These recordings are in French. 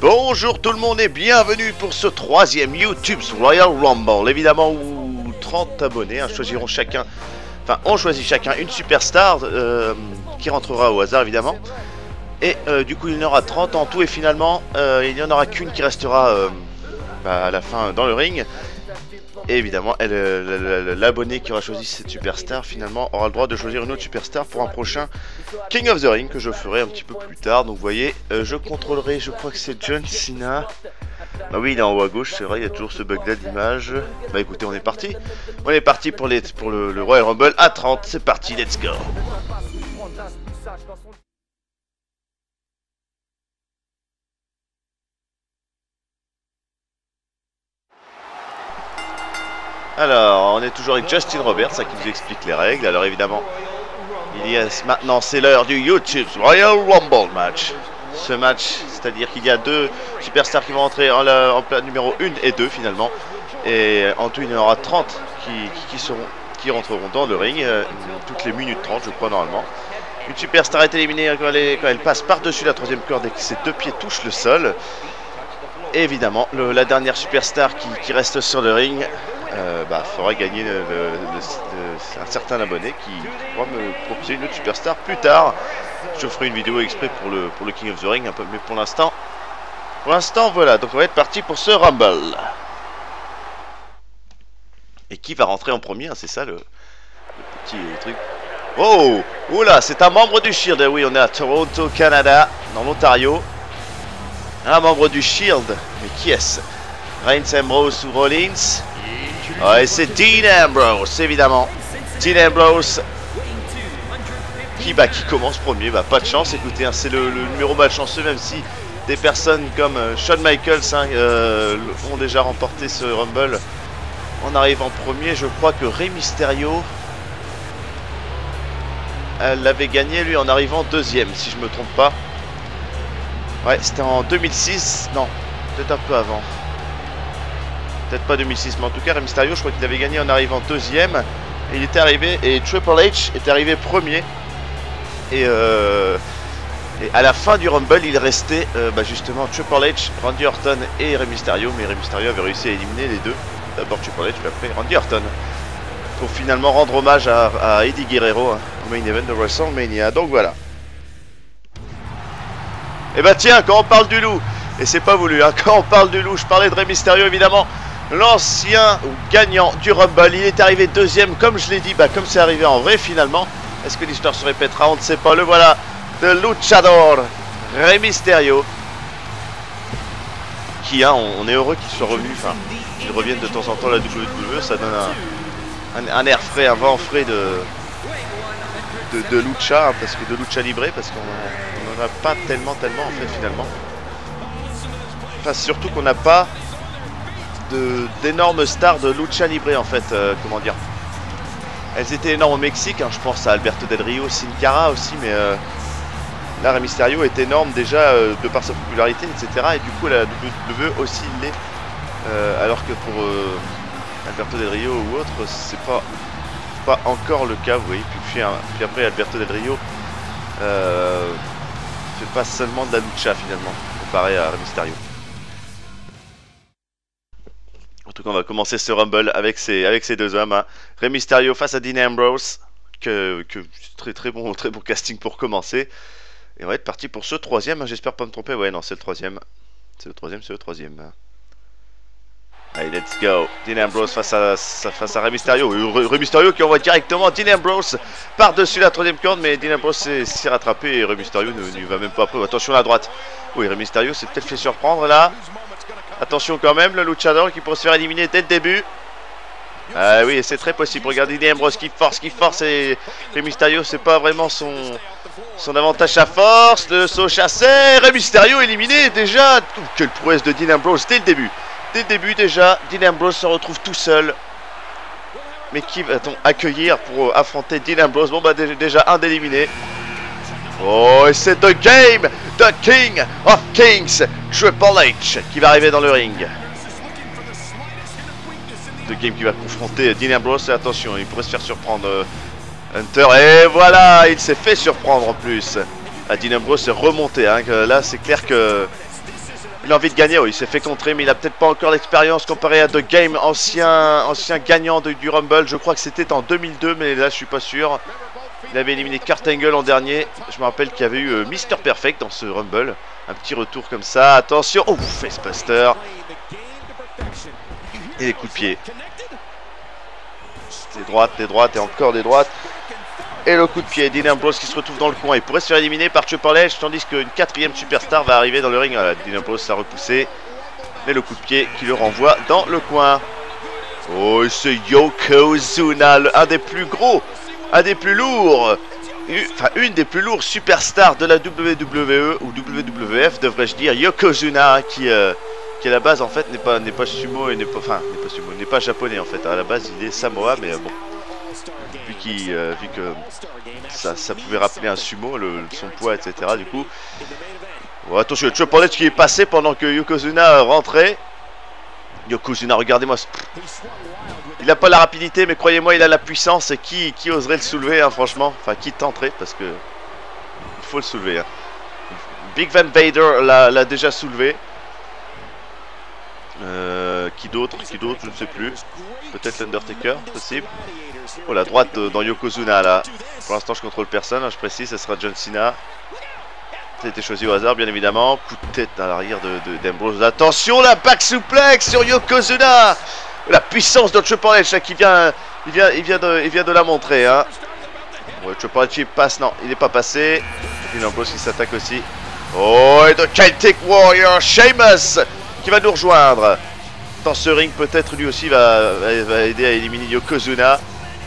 Bonjour tout le monde et bienvenue pour ce troisième YouTube's Royal Rumble. Évidemment où 30 abonnés choisiront chacun, enfin on choisit chacun une superstar qui rentrera au hasard évidemment. Et du coup il y en aura 30 en tout et finalement il n'y en aura qu'une qui restera à la fin dans le ring. Et évidemment l'abonné qui aura choisi cette superstar finalement aura le droit de choisir une autre superstar pour un prochain King of the Ring que je ferai un petit peu plus tard. Donc vous voyez, je contrôlerai, je crois que c'est John Cena. Bah oui, il est en haut à gauche, c'est vrai, il y a toujours ce bug là d'image. Bah écoutez, on est parti. On est parti pour le Royal Rumble à 30, c'est parti, let's go. Alors, on est toujours avec Justin Roberts, qui nous explique les règles. Alors évidemment, maintenant c'est l'heure du YouTube's Royal Rumble match. Ce match, c'est-à-dire qu'il y a deux superstars qui vont entrer en plat numéro 1 et 2 finalement. Et en tout, il y en aura 30 qui rentreront dans le ring, toutes les minutes 30 je crois normalement. Une superstar est éliminée quand elle passe par-dessus la troisième corde et que ses deux pieds touchent le sol. Et évidemment, la dernière superstar qui reste sur le ring fera gagner un certain abonné qui pourra me proposer une autre superstar plus tard. Je ferai une vidéo exprès pour le King of the Ring un peu, mais pour l'instant voilà. Donc on va être parti pour ce Rumble. Et qui va rentrer en premier, hein, c'est ça le petit truc. Oh, oula, c'est un membre du Shield. Oui, on est à Toronto, Canada, dans l'Ontario. Un membre du Shield, mais qui est-ce? Reigns, Ambrose ou Rollins? Ah, et c'est Dean Ambrose, évidemment. Dean Ambrose qui commence premier. Bah, pas de chance, écoutez, hein, c'est le numéro malchanceux, même si des personnes comme Shawn Michaels ont déjà remporté ce Rumble en arrivant premier. Je crois que Rey Mysterio l'avait gagné, lui, en arrivant deuxième, si je me trompe pas. Ouais, c'était en 2006. Non, peut-être un peu avant. Peut-être pas 2006, mais en tout cas, Rey Mysterio, je crois qu'il avait gagné en arrivant deuxième. Et il était arrivé, et Triple H était arrivé premier. Et à la fin du Rumble, il restait justement Triple H, Randy Orton et Rey Mysterio. Mais Rey Mysterio avait réussi à éliminer les deux. D'abord Triple H, puis après Randy Orton. Pour finalement rendre hommage à Eddie Guerrero au main event de WrestleMania. Donc voilà. Et bah tiens, quand on parle du loup, et c'est pas voulu, hein, quand on parle du loup, je parlais de Rey Mysterio évidemment, l'ancien gagnant du Rumble, il est arrivé deuxième, comme je l'ai dit, comme c'est arrivé en vrai finalement. Est-ce que l'histoire se répétera? On ne sait pas. Le voilà, de Luchador, Rey Mysterio, qui, on est heureux qu'il soit revenu, enfin, qu'il revienne de temps en temps à la WWE, ça donne un air frais, un vent frais de lucha, hein, parce que de lucha libre, parce qu'on n'en a pas tellement en fait finalement. Enfin surtout qu'on n'a pas d'énormes stars de lucha libre en fait, comment dire. Elles étaient énormes au Mexique, hein, je pense à Alberto Del Rio, Sin Cara aussi, mais là Rey Mysterio est énorme déjà de par sa popularité, etc. Et du coup la WWE aussi l'est, alors que pour Alberto Del Rio ou autre, c'est pas encore le cas, vous voyez. Puis après Alberto Del Rio fait pas seulement de la lucha finalement comparé à Rey Mysterio. En tout cas, on va commencer ce Rumble avec ces deux hommes, hein. Rey Mysterio face à Dean Ambrose, très bon casting pour commencer. Et on va être parti pour ce troisième, hein. J'espère pas me tromper. Ouais, non, c'est le troisième. C'est le troisième. Allez, let's go. Dean Ambrose face à Rey Mysterio. Rey Mysterio qui envoie directement Dean Ambrose par-dessus la troisième corde, mais Dean Ambrose s'est rattrapé et Rey Mysterio ne va même pas après. Attention à la droite. Oui, Rey Mysterio s'est peut-être fait surprendre là. Attention quand même, le Luchador qui pourrait se faire éliminer dès le début. Ah oui, c'est très possible. Regardez Dean Ambrose qui force et Rey Mysterio, c'est pas vraiment son avantage à force de se chasser. Rey Mysterio éliminé déjà. Quelle prouesse de Dean Ambrose dès le début. Dès le début déjà, Dean Ambrose se retrouve tout seul. Mais qui va-t-on accueillir pour affronter Dean Ambrose? Bon déjà un d'éliminé. Oh, et c'est The Game, The King of Kings, Triple H qui va arriver dans le ring. The Game qui va confronter Dean Ambrose. Et attention, il pourrait se faire surprendre Hunter. Et voilà, il s'est fait surprendre en plus. Dean Ambrose est remonté, hein. Là c'est clair que Il a envie de gagner, oui, il s'est fait contrer, mais il a peut-être pas encore l'expérience comparé à The Game, ancien gagnant du Rumble. Je crois que c'était en 2002, mais là je suis pas sûr. Il avait éliminé Kurt Angle en dernier. Je me rappelle qu'il y avait eu Mr. Perfect dans ce Rumble. Un petit retour comme ça. Attention, oh, Facebuster. Et des coups de pied. Des droites et encore des droites. Et le coup de pied, Dean Ambrose qui se retrouve dans le coin. Il pourrait se faire éliminer par Triple H, tandis qu'une quatrième superstar va arriver dans le ring. Voilà, Dean Ambrose l'a repoussé. Mais le coup de pied qui le renvoie dans le coin. Oh, c'est Yokozuna, un des plus gros, un des plus lourds, enfin une des plus lourdes superstars de la WWE ou WWF, devrais-je dire. Yokozuna qui à la base en fait n'est pas sumo et n'est pas japonais en fait. À la base il est Samoa, mais bon. Vu que ça pouvait rappeler un sumo, son poids, etc. Du coup, oh, attention, Triple H qui est passé pendant que Yokozuna rentrait. Yokozuna, regardez-moi. Il n'a pas la rapidité, mais croyez-moi, il a la puissance. Et qui oserait le soulever, hein, franchement. Enfin, qui tenterait, parce que il faut le soulever. Hein. Big Van Vader l'a déjà soulevé. Qui d'autre, je ne sais plus. Peut-être l'Undertaker, possible. Oh, la droite dans Yokozuna là. Pour l'instant je contrôle personne, hein, je précise, ce sera John Cena. Ça a été choisi au hasard bien évidemment. Coup de tête à l'arrière d'Ambrose. Attention, la back suplex sur Yokozuna. La puissance de Triple H qui il vient de la montrer. Hein. Ouais, Triple H il passe, non, il n'est pas passé. Et Ambrose qui s'attaque aussi. Oh, et de Celtic Warrior, Sheamus qui va nous rejoindre. Dans ce ring, peut-être lui aussi va aider à éliminer Yokozuna.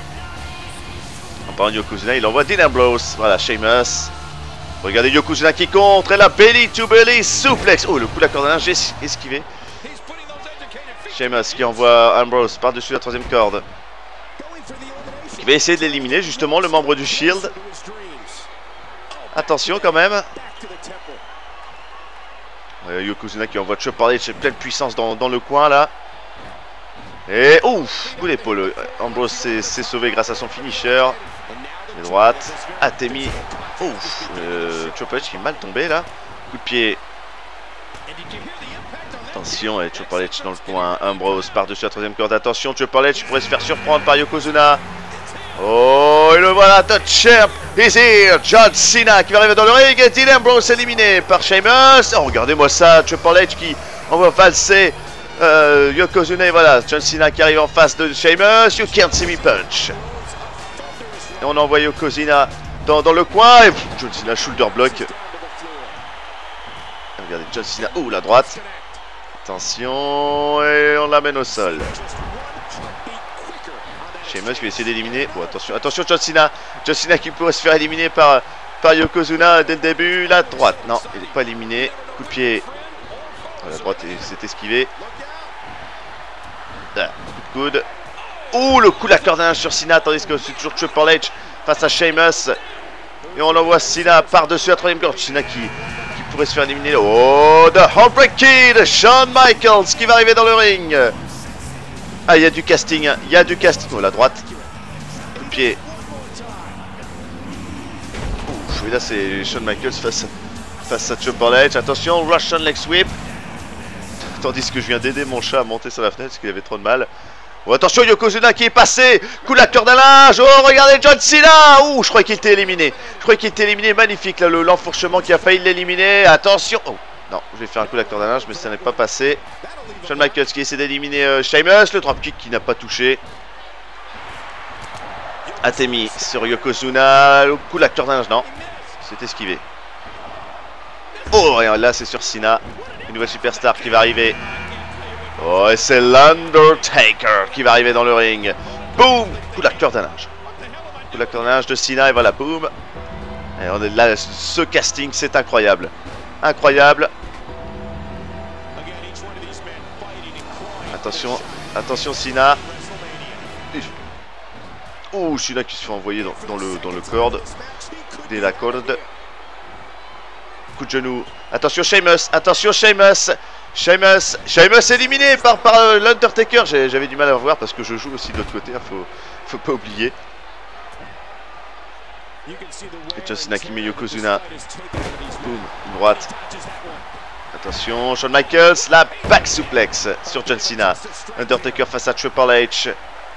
En parlant de Yokozuna, il envoie Dean Ambrose. Voilà, Sheamus. Regardez Yokozuna qui contre. Et la belly to belly suplex. Oh, le coup de la corde à linge esquivé. Sheamus qui envoie Ambrose par-dessus la troisième corde. Il va essayer de l'éliminer, justement, le membre du Shield. Attention quand même. Yokozuna qui envoie Triple H pleine puissance dans le coin là. Et ouf, coup d'épaule. Ambrose s'est sauvé grâce à son finisher. Les droites. Atemi. Ouf. Triple H qui est mal tombé là. Coup de pied. Attention, et Triple H dans le coin. Ambrose par-dessus la troisième corde. Attention, Triple H pourrait se faire surprendre par Yokozuna. Oh, et le voilà, the champ is here. John Cena qui va arriver dans le ring. Et Dean Ambrose éliminé par Sheamus. Oh, regardez-moi ça, Triple H qui envoie valser Yokozuna. Et voilà, John Cena qui arrive en face de Sheamus. You can't see me punch. Et on envoie Yokozuna dans le coin. Et John Cena shoulder block. Regardez John Cena. Oh, la droite. Attention. Et on l'amène au sol. Sheamus qui va essayer d'éliminer. Oh, attention John Cena. John Cena qui pourrait se faire éliminer par Yokozuna dès le début. La droite. Non, il n'est pas éliminé. Coup de pied. Oh, la droite s'est esquivée. Ah, coup de coude. Ouh, le coup de la corde à linge sur Cena. Tandis que c'est toujours Triple H face à Sheamus. Et on envoie Cena par-dessus la troisième corde. Cena qui pourrait se faire éliminer. Oh, The Heartbreak Kid, Shawn Michaels qui va arriver dans le ring. Ah, il y a du casting, il y a du casting. Oh, la droite. Coup de pied. Ouf, et là c'est Shawn Michaels face à Triple H. Attention, Russian Leg Sweep. Tandis que je viens d'aider mon chat à monter sur la fenêtre parce qu'il avait trop de mal. Oh, attention, Yokozuna qui est passé. Coup de la corde à linge. Oh, regardez John Cena. Ouh, je croyais qu'il était éliminé. Magnifique, là, l'enfourchement qui a failli l'éliminer. Attention. Oh, non, je vais faire un coup de la corde à linge, mais ça n'est pas passé. Shawn Michaels qui essaie d'éliminer Sheamus. Le dropkick qui n'a pas touché. Atemi sur Yokozuna. Le coup de la corde à linge, non. C'est esquivé. Oh, et là, c'est sur Cena. Une nouvelle superstar qui va arriver. Oh, et c'est l'Undertaker qui va arriver dans le ring. Boum! Coup de la corde à linge. Coup de la corde à linge de Cena et voilà, boum. Et on est là, ce casting, c'est incroyable. Incroyable. Attention Cena. Ouh, Cena qui se fait envoyer dans le corde. Dès la corde. Coup de genou. Attention Sheamus. Sheamus éliminé par l'Undertaker. J'avais du mal à voir parce que je joue aussi de l'autre côté, hein, faut pas oublier. Et John Cena qui met Yokozuna. Boum, droite. Attention, Shawn Michaels, la back suplex sur John Cena. Undertaker face à Triple H.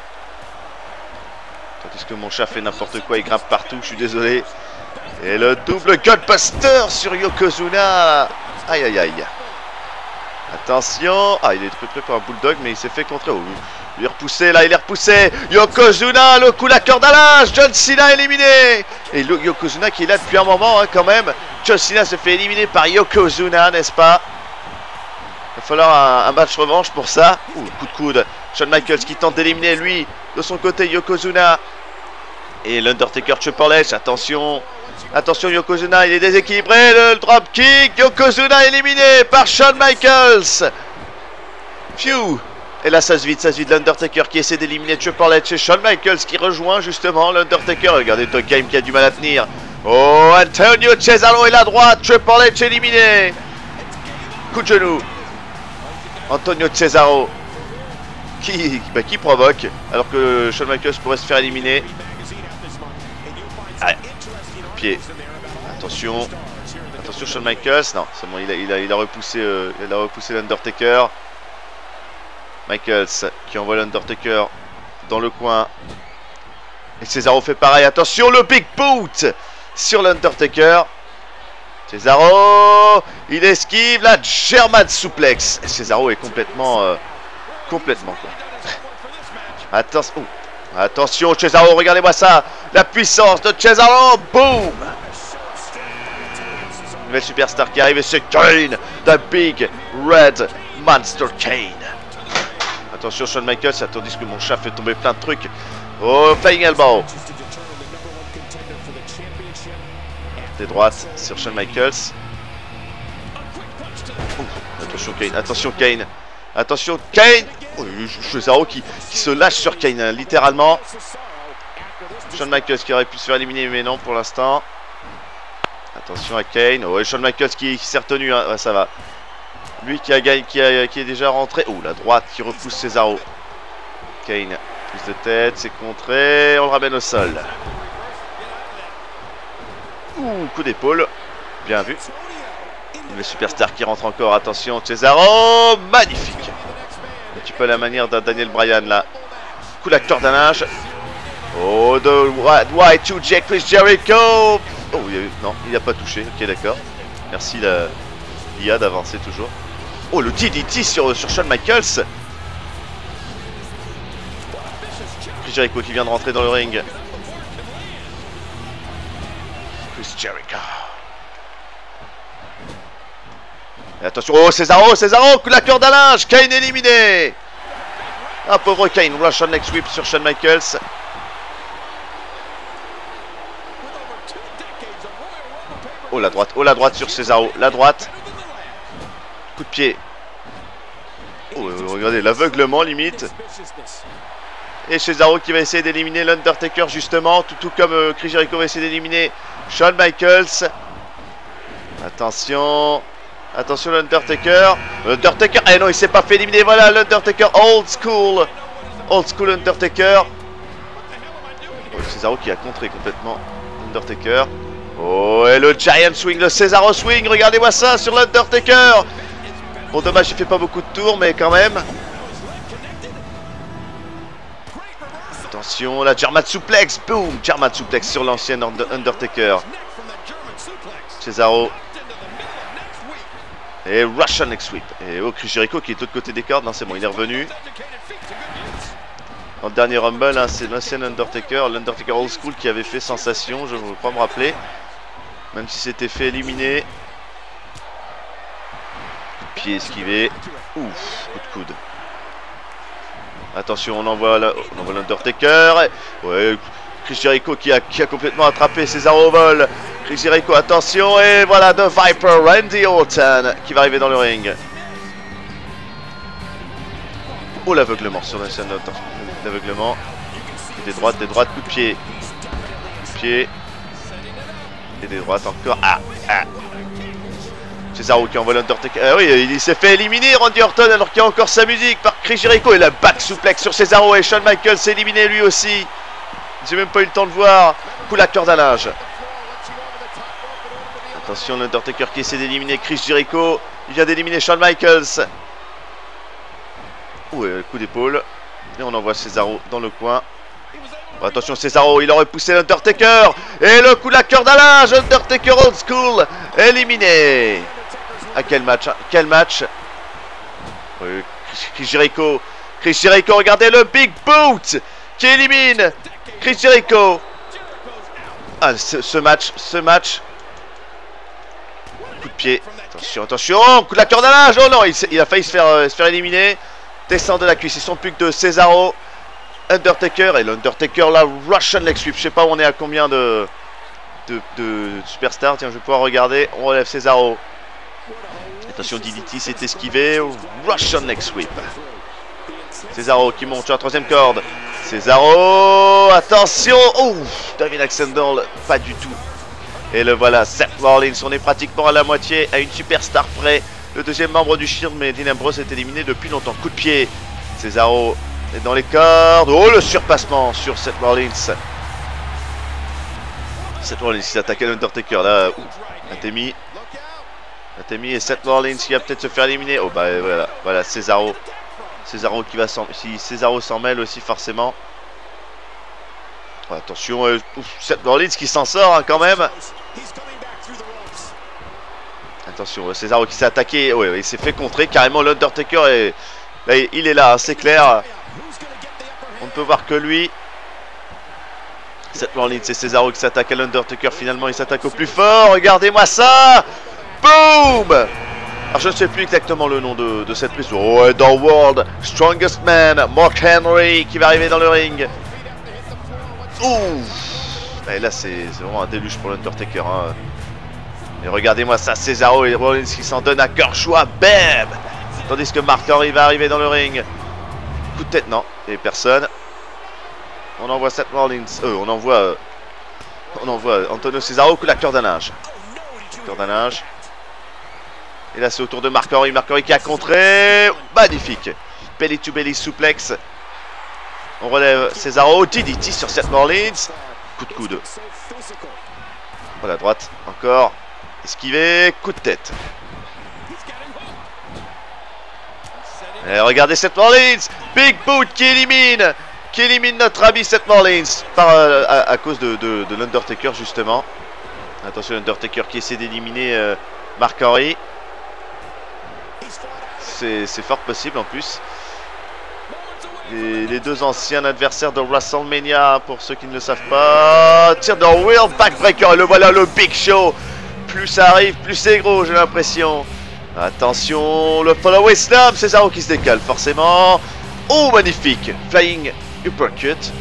Tandis que mon chat fait n'importe quoi, il grimpe partout, je suis désolé. Et le double Godbuster sur Yokozuna. Aïe aïe aïe. Attention. Ah, il est prêt pour un bulldog, mais il s'est fait contrer. Oh, il est repoussé, là, il est repoussé. Yokozuna, le coup, la corde à linge. John Cena éliminé. Et Yokozuna qui est là depuis un moment, hein, quand même. John Cena se fait éliminer par Yokozuna, n'est-ce pas? Il va falloir un match revanche pour ça. Ouh, coup de coude. Shawn Michaels qui tente d'éliminer, lui, de son côté, Yokozuna. Et l'Undertaker Triple H, attention. Attention, Yokozuna, il est déséquilibré. Le dropkick. Yokozuna éliminé par Shawn Michaels. Phew. Et là, ça se vide l'Undertaker qui essaie d'éliminer Triple H. Et Shawn Michaels qui rejoint justement l'Undertaker. Regardez Tokaim qui a du mal à tenir. Oh, Antonio Cesaro est la droite. Triple H éliminé. Coup de genou. Antonio Cesaro qui provoque alors que Shawn Michaels pourrait se faire éliminer. Allez. Pied. Attention. Attention Shawn Michaels. Non, c'est bon, il a repoussé l'Undertaker. Michaels qui envoie l'Undertaker dans le coin. Et Cesaro fait pareil. Attention, le Big Boot sur l'Undertaker. Cesaro, il esquive la German Suplex. Et Cesaro est complètement quoi. Attention. Attention, Cesaro, regardez-moi ça. La puissance de Cesaro. Boom. Nouvelle superstar qui arrive et c'est Kane. The Big Red Monster Kane. Attention, Shawn Michaels. Tandis que mon chat fait tomber plein de trucs. Oh, Flying Elbow. Des droites sur Shawn Michaels. Attention, Kane. Attention, Kane. Attention, Kane. Oh, Cesaro qui se lâche sur Kane, hein, littéralement. Shawn Michaels qui aurait pu se faire éliminer, mais non pour l'instant. Attention à Kane. Oh, et Shawn Michaels qui s'est retenu, hein. Ouais, ça va. Lui qui est déjà rentré. Oh, la droite qui repousse Cesaro. Kane, prise de tête, c'est contré. On le ramène au sol. Ouh, coup d'épaule. Bien vu. Le superstar qui rentre encore. Attention, Cesaro. Magnifique. Un petit peu à la manière d'un Daniel Bryan là. Coup de la corde à linge. Oh, de Y2J Chris Jericho. Oh, non, il n'a pas touché. Ok, d'accord. Merci l'IA d'avancer toujours. Oh, le DDT sur Shawn Michaels. Chris Jericho qui vient de rentrer dans le ring. Chris Jericho. Et attention, oh Cesaro, coup de la corde à linge. Kane éliminé. Ah, pauvre Kane, Russian leg sweep sur Shawn Michaels. Oh la droite sur Cesaro, la droite. Coup de pied. Oh, regardez, l'aveuglement limite. Et Cesaro qui va essayer d'éliminer l'Undertaker justement, tout comme Chris Jericho va essayer d'éliminer Shawn Michaels. Attention. Attention l'Undertaker. L'Undertaker. Eh non, il s'est pas fait éliminer. Voilà l'Undertaker old school. Old school Undertaker. Oh, Cesaro qui a contré complètement l'Undertaker. Oh, et le Giant Swing, le Cesaro Swing. Regardez-moi ça sur l'Undertaker. Bon, dommage, il fait pas beaucoup de tours, mais quand même. Attention, la German Suplex. Boom. German Suplex sur l'ancien Undertaker. Cesaro. Et Russian Leg Sweep. Et oh, Chris Jericho qui est de l'autre côté des cordes. Non, c'est bon, il est revenu. En dernier Rumble, hein, c'est l'ancien Undertaker, l'Undertaker Old School qui avait fait sensation, je ne veux pas me rappeler. Même si c'était fait éliminer. Pied esquivé. Ouf, coup de coude. Attention, on envoie l'Undertaker. Ouais, Chris Jericho qui a complètement attrapé Cesaro au vol. Chris Jericho, attention, et voilà The Viper, Randy Orton qui va arriver dans le ring. Oh, l'aveuglement sur l'ancien l'aveuglement. Des droites, coup de pied. Coup de pied. Et des droites encore. Cesaro qui envoie l'Undertaker. Ah oui, il s'est fait éliminer Randy Orton alors qu'il y a encore sa musique par Chris Jericho. Et la back suplex sur Cesaro et Shawn Michaels s'est éliminé lui aussi. J'ai même pas eu le temps de voir. Coup la corde à linge. Attention l'Undertaker qui essaie d'éliminer Chris Jericho. Il vient d'éliminer Shawn Michaels. Ouais, coup d'épaule. Et on envoie Cesaro dans le coin. Bon, attention, Cesaro, il aurait poussé l'Undertaker. Et le coup de la corde à linge. Undertaker old school. Éliminé. À quel match, hein? Quel match. Oui, Chris Jericho. Chris Jericho, regardez le Big Boot qui élimine Chris Jericho. Ah, ce match. Coup de pied. Attention, attention. Coup de la corde à linge. Oh non, il a failli se faire éliminer. Descend de la cuisse. Ils sont plus que de Cesaro. Undertaker. Et l'Undertaker, la Russian leg sweep. Je sais pas où on est à combien de superstars. Tiens, je vais pouvoir regarder. On relève Cesaro. Attention, DDT, c'est esquivé. Russian leg sweep. Cesaro qui monte sur la troisième corde. Cesaro. Attention. Oh, David Alexander, pas du tout. Et le voilà, Seth Rollins. On est pratiquement à la moitié, à une superstar près. Le deuxième membre du Shield, mais Dean Ambrose est éliminé depuis longtemps. Coup de pied. Cesaro est dans les cordes. Oh, le surpassement sur Seth Rollins. Seth Rollins qui s'attaque à l'Undertaker. Là, Atemi et Seth Rollins qui va peut-être se faire éliminer. Oh, bah voilà, Cesaro. Cesaro qui va si Cesaro s'en mêle aussi, forcément. Oh, attention, Seth Rollins qui s'en sort hein, quand même. Attention, Cesaro qui s'est attaqué. Ouais, il s'est fait contrer carrément. L'Undertaker il est là, hein, c'est clair. On ne peut voir que lui. Seth Rollins et Cesaro qui s'attaquent à l'Undertaker. Finalement, il s'attaque au plus fort. Regardez-moi ça. Boom. Alors, je ne sais plus exactement le nom de cette prise. Oh, dans World Strongest Man, Mark Henry qui va arriver dans le ring. Ouh. Et là, c'est vraiment un déluge pour l'Undertaker. Hein. Et regardez-moi ça, Cesaro et Rollins qui s'en donnent à cœur joie. Bam. Tandis que Mark Henry va arriver dans le ring. Coup de tête, non. Et personne. On envoie Seth Rollins. On envoie Antonio Cesaro. Coup de la corde à linge. Corde à linge. Et là, c'est au tour de Mark Henry. Mark Henry qui a contré. Magnifique. Belly to belly suplex. On relève Cesaro. DDT sur Seth Rollins. Coup de coude. Pour la droite. Encore. Esquivé. Coup de tête. Et regardez Seth Rollins. Big Boot qui élimine notre ami Seth Rollins à cause de l'Undertaker justement. Attention, l'Undertaker qui essaie d'éliminer Mark Henry. C'est fort possible en plus. Et les deux anciens adversaires de WrestleMania, pour ceux qui ne le savent pas. Tire dans World Backbreaker. Et le voilà, le Big Show. Plus ça arrive, plus c'est gros, j'ai l'impression. Attention, le follow slam. Cesaro qui se décale forcément. Oh, magnifique. Flying uppercut.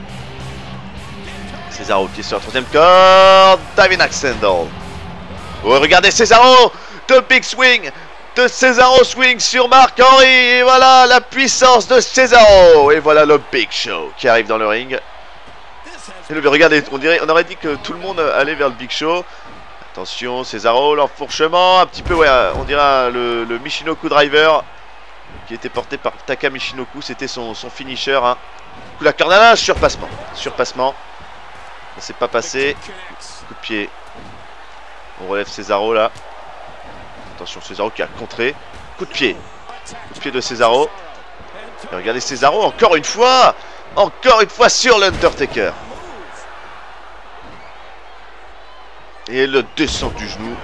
Cesaro qui est sur la troisième corde. David Alexander. Oh, regardez Cesaro. The big swing. De Cesaro swing sur Mark Henry. Et voilà la puissance de Cesaro. Et voilà le Big Show qui arrive dans le ring. Et regardez, on aurait dit que tout le monde allait vers le Big Show. Attention, Cesaro, l'enfourchement. Un petit peu, ouais, on dirait le Michinoku Driver qui était porté par Taka Michinoku. C'était son finisher. Hein. Coup de la corde à linge, surpassement. Ça s'est pas passé. Coup de pied. On relève Cesaro là. Attention, Cesaro qui a contré. Coup de pied. Coup de pied de Cesaro. Et regardez Cesaro encore une fois. Encore une fois sur l'Undertaker. Et le descend du genou.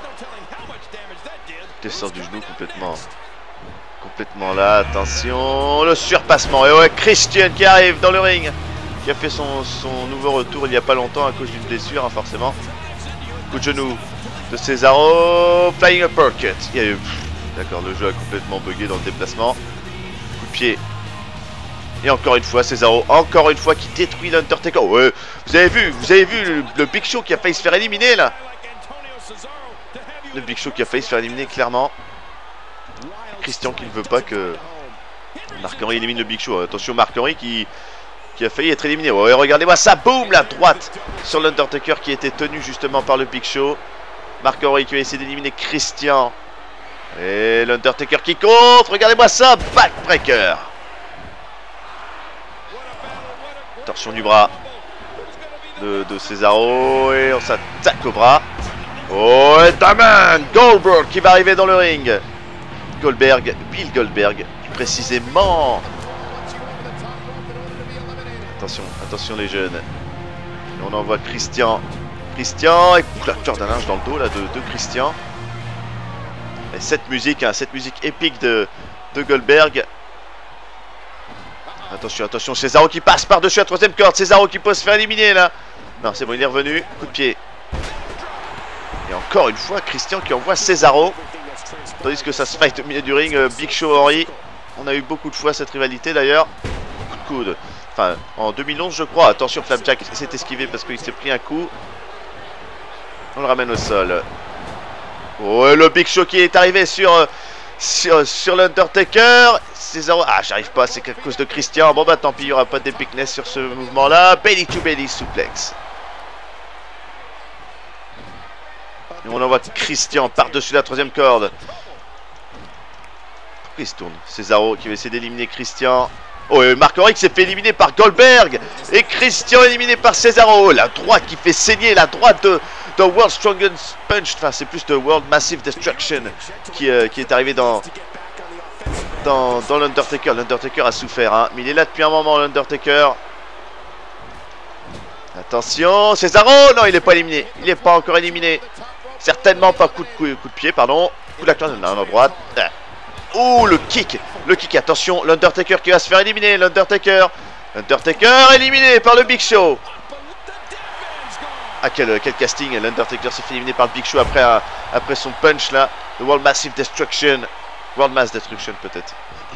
Descend du genou complètement là. Attention. Le surpassement. Et ouais, Christian qui arrive dans le ring. Qui a fait son nouveau retour il n'y a pas longtemps à cause d'une blessure, hein, forcément. Coup de genou de Cesaro. Flying uppercut. D'accord, le jeu a complètement bugué dans le déplacement. Coup de pied. Et encore une fois, Cesaro, encore une fois, qui détruit l'Undertaker. Ouais, vous avez vu le Big Show qui a failli se faire éliminer là. Le Big Show qui a failli se faire éliminer clairement. Christian qui ne veut pas que Mark Henry élimine le Big Show. Attention, Mark Henry qui a failli être éliminé. Ouais, regardez-moi ça, boum, la droite sur l'Undertaker qui était tenu justement par le Big Show. Mark Henry qui va essayer d'éliminer Christian. Et l'Undertaker qui compte. Regardez-moi ça, backbreaker. Torsion du bras de Cesaro. Et on s'attaque au bras. Oh, et Damon Goldberg qui va arriver dans le ring. Bill Goldberg, précisément. Attention, attention les jeunes. Et on envoie Christian. Christian, et claqueur d'un linge dans le dos là de Christian. Et cette musique épique de Goldberg. Attention, attention, Cesaro qui passe par-dessus la troisième corde. Cesaro qui peut se faire éliminer là. Non, c'est bon, il est revenu. Coup de pied. Et encore une fois, Christian qui envoie Cesaro. Tandis que ça se fight au milieu du ring. Big Show, Henry. On a eu beaucoup de fois cette rivalité d'ailleurs. Coup de coude. Enfin, en 2011 je crois. Attention, Flapjack s'est esquivé parce qu'il s'est pris un coup. On le ramène au sol. Oh, le Big Show qui est arrivé sur l'Undertaker. Cesaro. Ah, j'arrive pas, c'est à cause de Christian. Bon bah tant pis, il n'y aura pas d'epicness sur ce mouvement là. Belly to belly suplex. Et on envoie Christian par-dessus la troisième corde. Pourquoi il se tourne? Cesaro qui va essayer d'éliminer Christian. Oh, et Mark Henry qui s'est fait éliminer par Goldberg. Et Christian éliminé par Cesaro. La droite qui fait saigner, la droite de World Strongest Punch. Enfin, c'est plus de World Massive Destruction qui est arrivé dans l'Undertaker. L'Undertaker a souffert, hein. Mais il est là depuis un moment, l'Undertaker. Attention, Cesaro. Non, il n'est pas éliminé. Il n'est pas encore éliminé. Certainement pas coup de pied, pardon. Coup de la corde, non, à droite. Oh, le kick, attention, l'Undertaker qui va se faire éliminer, l'Undertaker éliminé par le Big Show. Ah, quel casting, l'Undertaker s'est fait éliminer par le Big Show après son punch là, le World Massive Destruction, World Mass Destruction peut-être.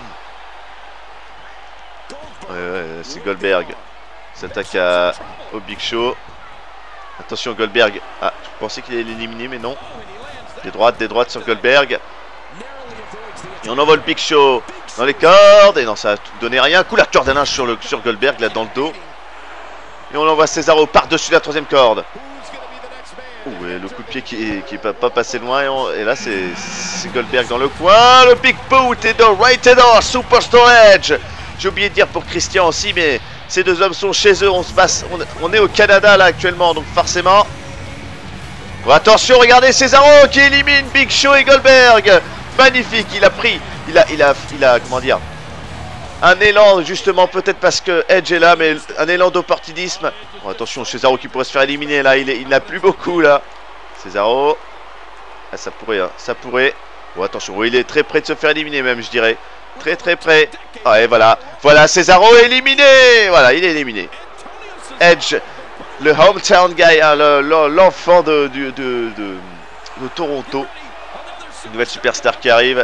Ouais, c'est Goldberg, s'attaque au Big Show. Attention Goldberg, ah, je pensais qu'il allait l'éliminer mais non. Des droites sur Goldberg. Et on envoie le Big Show dans les cordes. Et non, ça a donné rien. Coup la corde d'un linge sur Goldberg là dans le dos. Et on envoie Cesaro par-dessus la troisième corde. Ouh, et le coup de pied qui est pas passé loin. Et là c'est Goldberg dans le coin. Le Big Boot et de Right Edor, Superstar Edge. J'ai oublié de dire pour Christian aussi, mais ces deux hommes sont chez eux. On est au Canada là actuellement, donc forcément. Oh, attention, regardez Cesaro qui élimine Big Show et Goldberg. Magnifique, il a comment dire, un élan justement, peut-être parce que Edge est là, mais un élan d'opportunisme. Oh, attention, Cesaro qui pourrait se faire éliminer là, il n'a plus beaucoup là. Cesaro, ah, ça pourrait, hein, ça pourrait. Oh, attention, oh, il est très près de se faire éliminer même, je dirais. Très près. Ah, et voilà, Cesaro est éliminé. Voilà, il est éliminé. Edge, le hometown guy, hein, l'enfant de Toronto. Une nouvelle superstar qui arrive.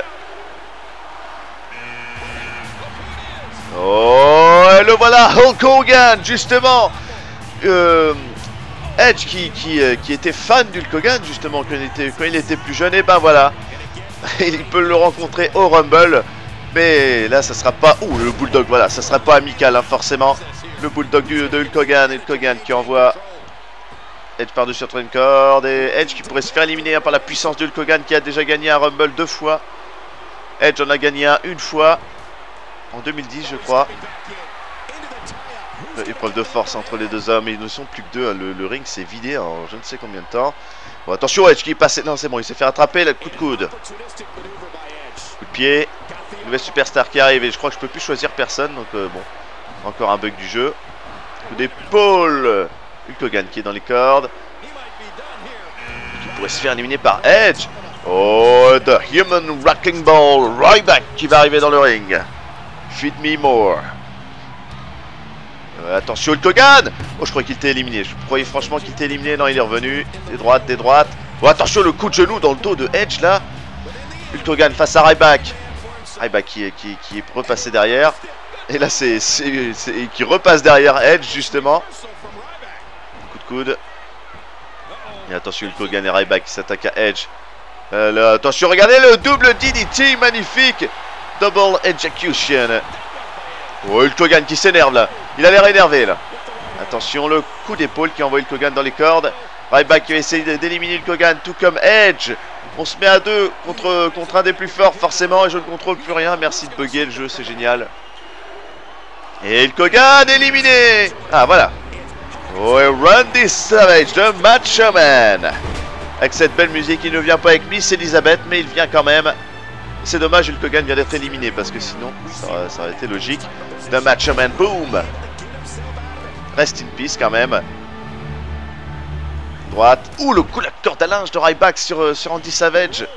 Oh, et le voilà, Hulk Hogan, justement. Edge qui était fan d'Hulk Hogan, justement, quand il était plus jeune. Et ben voilà, il peut le rencontrer au Rumble. Mais là, ça sera pas... Ouh, le Bulldog, voilà, ça sera pas amical, hein, forcément. Le Bulldog de Hulk Hogan. Hulk Hogan qui envoie Edge par-dessus la troisième corde. Et Edge qui pourrait se faire éliminer, hein, par la puissance de Hulk Hogan qui a déjà gagné un Rumble 2 fois. Edge en a gagné un une fois. En 2010, je crois. Épreuve de force entre les deux hommes. Ils ne sont plus que deux, hein. Le ring s'est vidé en je ne sais combien de temps. Bon, attention, Edge qui est passé... Non, c'est bon, il s'est fait rattraper. Le coup de coude. Coup de pied. Nouvelle superstar qui arrive. Et je crois que je peux plus choisir personne. Donc, bon. Encore un bug du jeu. Coup d'épaule. Hulk Hogan qui est dans les cordes. Qui pourrait se faire éliminer par Edge. Oh, The Human Wrecking Ball. Ryback qui va arriver dans le ring. Feed me more. Attention, Hulk Hogan. Oh, je croyais qu'il était éliminé. Je croyais franchement qu'il était éliminé. Non, il est revenu. Des droites. Oh, attention, le coup de genou dans le dos de Edge là. Hulk Hogan face à Ryback. Ryback qui est repassé derrière. Et là, c'est qui repasse derrière Edge justement. Coup de coude. Et attention, Hulk Hogan et Ryback qui s'attaquent à Edge. Là, attention, regardez le double DDT magnifique. Double execution. Oh, Hulk Hogan qui s'énerve là. Il a l'air énervé là. Attention, le coup d'épaule qui envoie Hulk Hogan dans les cordes. Ryback qui va essayer d'éliminer Hulk Hogan, tout comme Edge. On se met à deux contre un des plus forts forcément. Et je ne contrôle plus rien. Merci de bugger le jeu, c'est génial. Et Hulk Hogan éliminé. Ah voilà. Oh, et Randy Savage, le Macho Man. avec cette belle musique. Il ne vient pas avec Miss Elizabeth, mais il vient quand même. C'est dommage, Hulk Hogan vient d'être éliminé parce que sinon, ça aurait été logique. The Macho Man, boom! Rest in peace quand même. Droite. Ouh, le coup de la corde à linge de Ryback sur Andy Savage.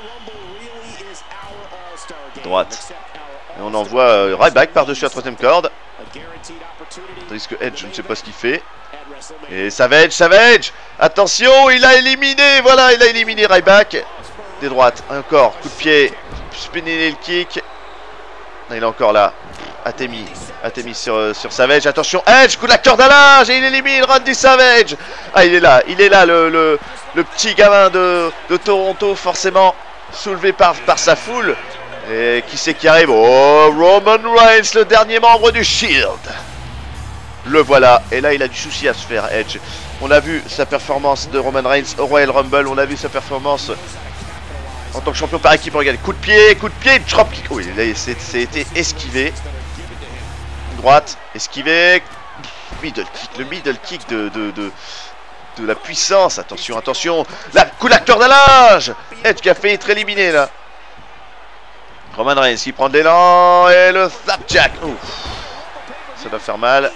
Droite. Et on envoie Ryback par-dessus la troisième corde. Tandis que Edge, je ne sais pas ce qu'il fait. Et Savage, attention, il a éliminé, voilà, il a éliminé Ryback. Des droites, encore, coup de pied, spinning le kick. Il est encore là. Atemi sur Savage, attention, Edge, coup de la corde à linge, et il élimine Randy Savage. Ah, il est là, le petit gamin de Toronto, forcément soulevé par sa foule. Et qui c'est qui arrive? Oh, Roman Reigns, le dernier membre du Shield. Le voilà, et là il a du souci à se faire, Edge. On a vu sa performance de Roman Reigns au Royal Rumble, on a vu sa performance en tant que champion par équipe. Regardez, coup de pied, dropkick. Oui, là c'est été esquivé. Droite, esquivé. Middle kick, le middle kick de la puissance. Attention, la coup de la corde à linge. Edge qui a failli être éliminé là. Roman Reigns qui prend de l'élan et le slapjack. Ça doit faire mal.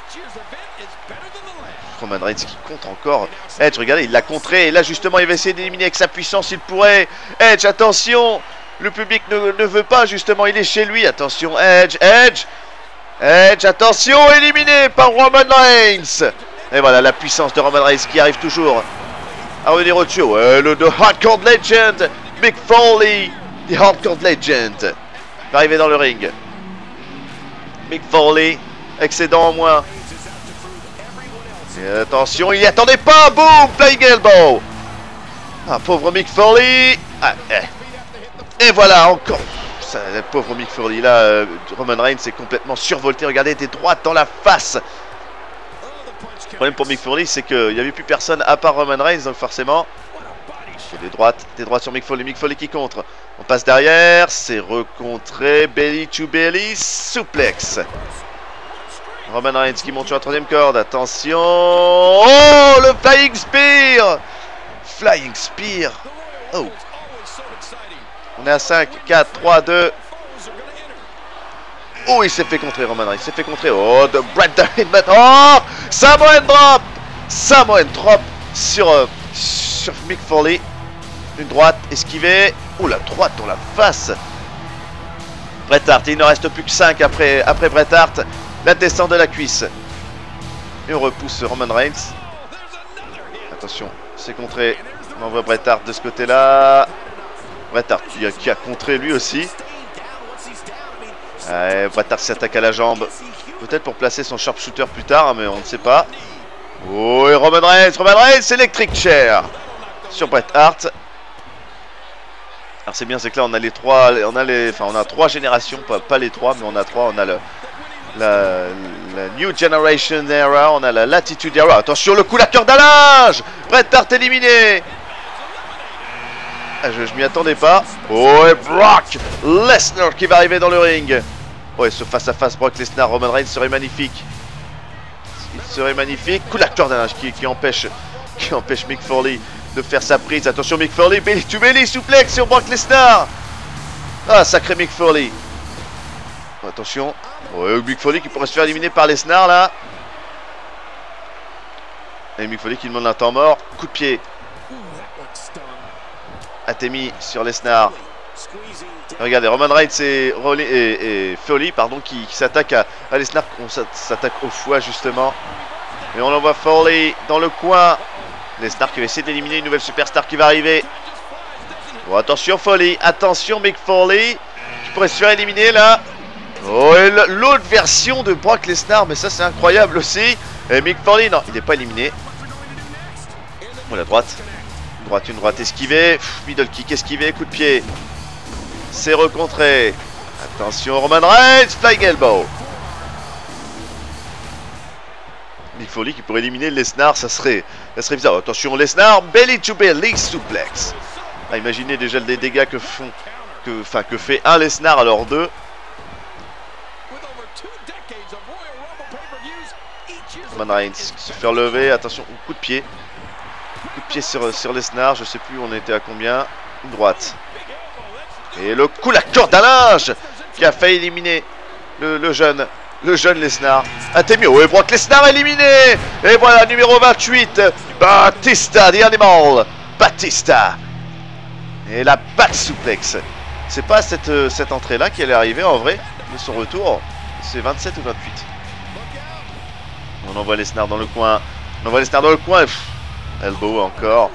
Roman Reigns qui contre encore. Edge, regardez, il l'a contré. Et là, justement, il va essayer d'éliminer avec sa puissance. Il pourrait. Edge, attention. Le public ne veut pas, justement. Il est chez lui. Attention, Edge, attention. Éliminé par Roman Reigns. Et voilà, la puissance de Roman Reigns qui arrive toujours à revenir au-dessus. Ouais, le Hardcore Legend. Mick Foley. The Hardcore Legend. Va arriver dans le ring. Mick Foley. Excédent en moins. Et attention, il n'y attendait pas. Boom, flying elbow. Ah, pauvre Mick Foley. Ah, et voilà, encore. Ça, le pauvre Mick Foley. Là, Roman Reigns est complètement survolté. Regardez, des droites dans la face. Le problème pour Mick Foley, c'est qu'il n'y avait plus personne à part Roman Reigns. Donc forcément, il y a des droites sur Mick Foley. Mick Foley qui contre. On passe derrière. C'est recontré. Belly to belly. Suplex. Roman Reigns qui monte sur la troisième corde. Attention. Oh, le Flying Spear. Flying Spear. Oh. On est à 5, 4, 3, 2. Oh, il s'est fait contrer, Roman Reigns. Il s'est fait contrer. Oh, de Bret Hart. Oh, Samoan Drop. Samoan Drop sur Mick Foley. Une droite esquivée. Oh, la droite dans la face. Bret Hart. Il ne reste plus que 5 après Bret Hart. La descente de la cuisse. Et on repousse Roman Reigns. Attention, c'est contré. On envoie Bret Hart de ce côté-là. Bret Hart qui a contré lui aussi. Ouais, Bret Hart s'attaque à la jambe. Peut-être pour placer son sharpshooter plus tard, mais on ne sait pas. Oh, et Roman Reigns, Electric Chair sur Bret Hart. Alors c'est bien, c'est que là on a les trois, on a 3 générations, pas les 3, mais on a 3, on a la New Generation Era, on a la Latitude Era. Attention, le coup, la corde à linge. Bret Hart éliminé. Ah, je m'y attendais pas. Oh, et Brock Lesnar qui va arriver dans le ring. Ouais, ce face-à-face Brock Lesnar, Roman Reigns serait magnifique. Il serait magnifique. Coup, la corde à linge qui empêche Mick Foley de faire sa prise. Attention, Mick Foley, belly to belly, suplex sur Brock Lesnar. Ah, sacré Mick Foley. Attention. Ouais, Mick Foley qui pourrait se faire éliminer par Lesnar là. Et Mick Foley qui demande un temps mort. Coup de pied. Atemi sur Lesnar. Regardez, Roman Reigns et Foley pardon, qui s'attaquent à Lesnar. On s'attaque au foie justement. Et on envoie Foley dans le coin. Lesnar qui va essayer d'éliminer une nouvelle superstar qui va arriver. Bon, attention Foley. Attention Mick Foley qui pourrait se faire éliminer là. Oh, et l'autre version de Brock Lesnar, mais ça c'est incroyable aussi. Et Mick Foley, non, il n'est pas éliminé. Oh, la droite. Une droite esquivée. Middle kick esquivé, coup de pied. C'est recontré. Attention, Roman Reigns, flying elbow. Mick Foley qui pourrait éliminer Lesnar, ça serait bizarre. Attention, Lesnar, belly to belly suplex. Ah, imaginez déjà les dégâts que fait un Lesnar alors 2. Roman Reigns se fait relever, attention, coup de pied. Coup de pied sur Lesnar, je sais plus on était à combien. Une droite. Et le coup, la corde à linge qui a failli éliminer le jeune Lesnar. Atemio et Brock Lesnar éliminé. Et voilà, numéro 28, Batista, The Animal. Batista. Et la back suplex. C'est pas cette entrée-là qui allait arriver en vrai de son retour. C'est 27 ou 28. On envoie Lesnar dans le coin. On envoie Lesnar dans le coin. Pff, elbow encore.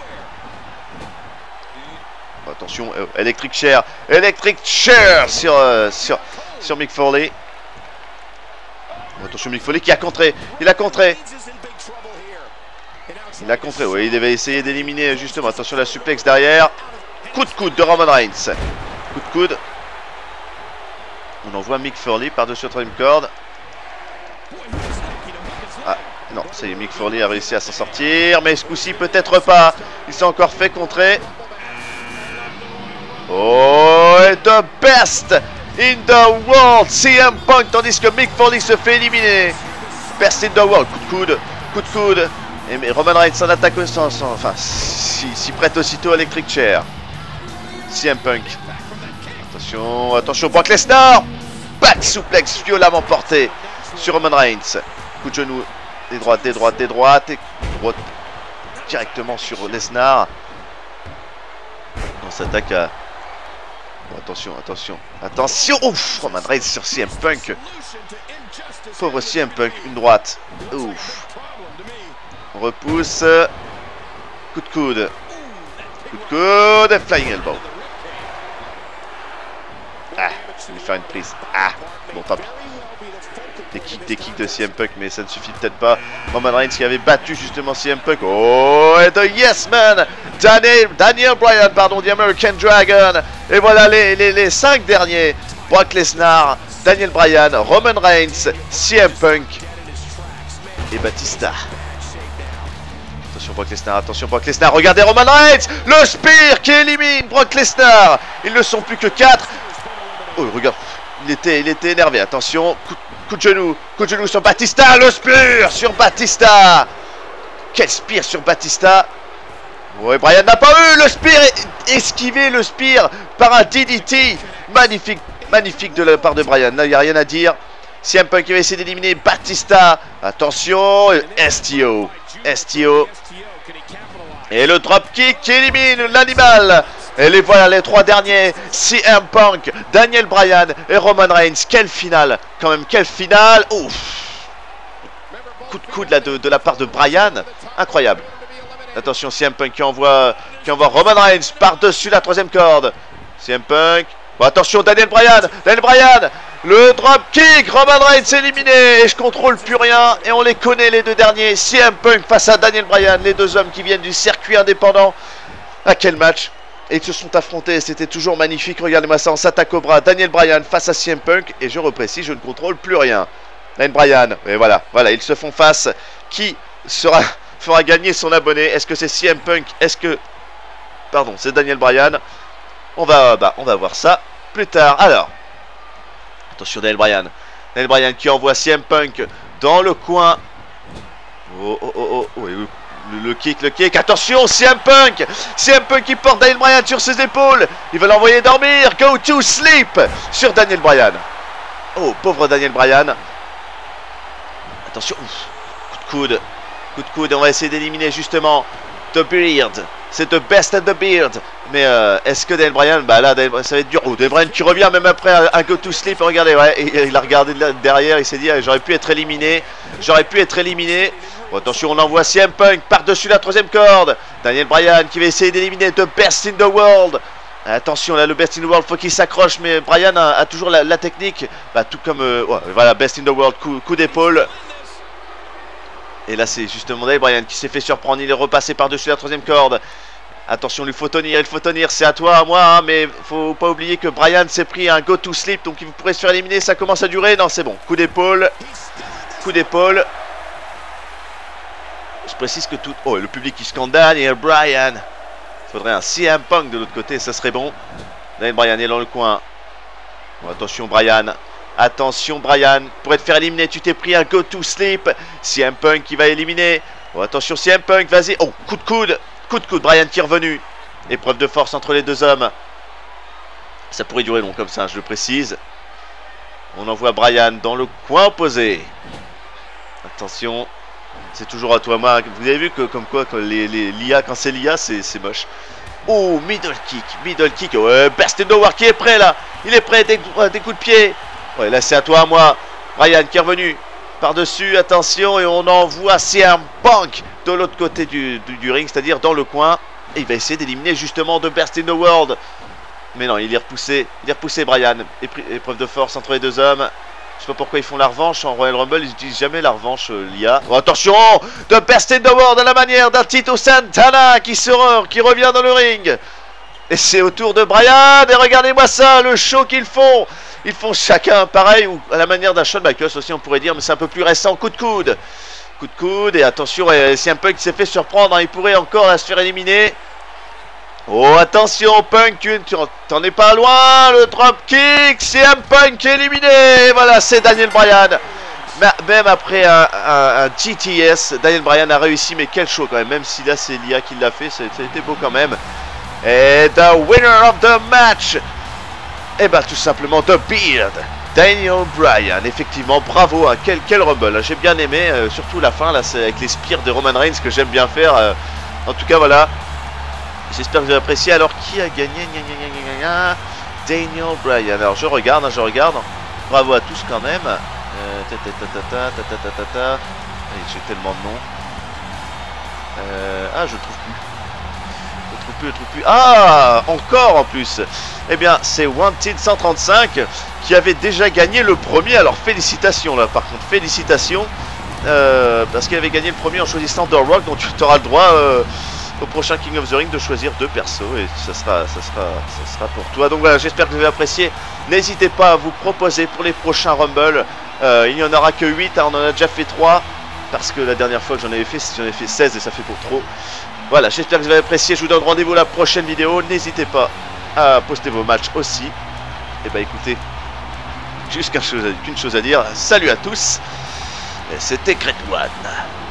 Attention, Electric Chair. Electric Chair sur Mick Foley. Attention, Mick Foley qui a contré. Il a contré. Il a contré. Oui, il devait essayer d'éliminer justement. Attention, la suplex derrière. Coup de coude de Roman Reigns. Coup de coude. On envoie Mick Foley par-dessus la troisième corde. Ah, non, c'est Mick Foley a réussi à s'en sortir. Mais ce coup-ci, peut-être pas. Il s'est encore fait contrer. Oh, et the best in the world, CM Punk, tandis que Mick Foley se fait éliminer. Best in the world, coup de coude. Et Roman Reigns s'en attaque enfin, s'y prête aussitôt Electric Chair. CM Punk. Attention, Brock Lesnar. Back suplex violemment porté sur Roman Reigns. Coup de genou, des droites. Et droite directement sur Lesnar. On s'attaque à... Attention. Ouf, Roman Reigns sur CM Punk. Pauvre CM Punk, une droite. Ouf. On repousse. Coup de coude. Flying elbow. Ah, je vais faire une prise. Ah, bon, tant pis. Des kicks de CM Punk, mais ça ne suffit peut-être pas. Roman Reigns qui avait battu justement CM Punk. Oh, et the Yes Man, Daniel Bryan, pardon, The American Dragon. Et voilà les 5 derniers. Brock Lesnar, Daniel Bryan, Roman Reigns, CM Punk et Batista. Attention Brock Lesnar, regardez Roman Reigns, le spear qui élimine Brock Lesnar. Ils ne sont plus que 4. Oh, regarde, il était énervé. Attention, coup de genou sur Batista, le spear sur Batista. Quel spear sur Batista. Ouais, Bryan n'a pas eu le spear, esquivé le spear par un DDT. Magnifique de la part de Bryan. Là, il n'y a rien à dire. CM Punk qui va essayer d'éliminer Batista. Attention, STO. Et le dropkick qui élimine l'animal. Et les voilà les 3 derniers. CM Punk, Daniel Bryan et Roman Reigns. Quelle finale. Quand même, quelle finale. Ouf. Coup de coude là de la part de Bryan. Incroyable. Attention, CM Punk qui envoie Roman Reigns par-dessus la troisième corde. CM Punk. Bon, attention, Daniel Bryan. Le dropkick. Roman Reigns éliminé. Et je contrôle plus rien. Et on les connaît les 2 derniers. CM Punk face à Daniel Bryan. Les 2 hommes qui viennent du circuit indépendant. Ah, quel match. Et ils se sont affrontés. C'était toujours magnifique. Regardez-moi ça. On s'attaque au bras. Daniel Bryan face à CM Punk. Et je reprécise, je ne contrôle plus rien. Daniel Bryan. Et voilà. Ils se font face. Qui fera gagner son abonné? Est-ce que c'est CM Punk? Pardon, c'est Daniel Bryan. On va voir ça plus tard. Alors, attention Daniel Bryan qui envoie CM Punk dans le coin. Oh, le kick. Attention, CM Punk qui porte Daniel Bryan sur ses épaules. Il va l'envoyer dormir. Go to sleep sur Daniel Bryan. Oh, pauvre Daniel Bryan. Attention, coup de coude. On va essayer d'éliminer justement The Beard. C'est The Best and the Beard. Mais est-ce que Daniel Bryan, là ça va être dur. Oh, Daniel Bryan qui revient même après un go to sleep. Regardez, il a regardé derrière, il s'est dit j'aurais pu être éliminé. Bon, attention, on envoie CM Punk par-dessus la troisième corde. Daniel Bryan qui va essayer d'éliminer The Best in the World. Attention là, le Best in the World, faut qu'il s'accroche, mais Bryan a toujours la technique. Tout comme voilà, Best in the World, coup d'épaule. Et là c'est justement Daniel Bryan qui s'est fait surprendre. Il est repassé par-dessus la troisième corde. Attention, il faut tenir, c'est à toi, à moi, hein, mais faut pas oublier que Bryan s'est pris un go to sleep, donc il pourrait se faire éliminer. Ça commence à durer, non c'est bon. Coup d'épaule. Je précise que tout... Oh, le public qui scandale, et Bryan. Il faudrait un CM Punk de l'autre côté, ça serait bon. Daniel Bryan est dans le coin. Bon, attention Bryan, pour te faire éliminer, tu t'es pris un go to sleep. CM Punk qui va éliminer. Bon, attention CM Punk, vas-y. Oh, coup de coude. Coup de coude, Bryan qui est revenu. Épreuve de force entre les deux hommes. Ça pourrait durer long comme ça, je le précise. On envoie Bryan dans le coin opposé. Attention. C'est toujours à toi, moi. Vous avez vu que comme quoi l'IA, quand c'est l'IA, c'est moche. Oh, middle kick. Ouais, Burst Nowhere qui est prêt là. Il est prêt, des coups de pied. Ouais, là c'est à toi, moi. Bryan qui est revenu par-dessus, attention, et on envoie CM Punk de l'autre côté du ring, c'est-à-dire dans le coin. Et il va essayer d'éliminer justement de Burst in the World. Mais non, il est repoussé. Bryan. Épreuve de force entre les deux hommes. Je sais pas pourquoi ils font la revanche en Royal Rumble, ils n'utilisent jamais la revanche, l'IA. Oh, attention, de Burst in the World à la manière d'un Tito Santana qui revient dans le ring. Et c'est au tour de Bryan, et regardez-moi ça, le show qu'ils font. Ils font chacun pareil, ou à la manière d'un Shawn Michaels aussi on pourrait dire, mais c'est un peu plus récent. Coup de coude, et attention, CM Punk s'est fait surprendre, hein, il pourrait encore se faire éliminer. Oh, attention, Punk, tu t'en es pas loin, le drop kick, CM Punk éliminé. Et voilà, c'est Daniel Bryan. Même après un GTS, Daniel Bryan a réussi, mais quel show quand même si là c'est l'IA qui l'a fait, ça a été beau quand même. Et the winner of the match, et bah tout simplement The Beard, Daniel Bryan. Effectivement, bravo, hein, quel Rumble, hein, j'ai bien aimé, surtout la fin là, c'est avec les spears de Roman Reigns que j'aime bien faire. En tout cas voilà, j'espère que vous avez apprécié. Alors qui a gagné? Daniel Bryan. Alors je regarde. Bravo à tous quand même. J'ai tellement de noms. Ah, je le trouve plus. Ah, encore en plus. Eh bien, c'est Wanted 135 qui avait déjà gagné le premier. Alors félicitations là, par contre, félicitations. Parce qu'il avait gagné le premier en choisissant The Rock. Donc tu auras le droit au prochain King of the Ring de choisir 2 persos. Et ça sera pour toi. Donc voilà, j'espère que vous avez apprécié. N'hésitez pas à vous proposer pour les prochains Rumble. Il n'y en aura que 8, hein, on en a déjà fait 3. Parce que la dernière fois que j'en ai fait 16 et ça fait pour trop. Voilà, j'espère que vous avez apprécié. Je vous donne rendez-vous à la prochaine vidéo. N'hésitez pas à poster vos matchs aussi. Et bah écoutez, juste qu'une chose à dire. Salut à tous. C'était Great One.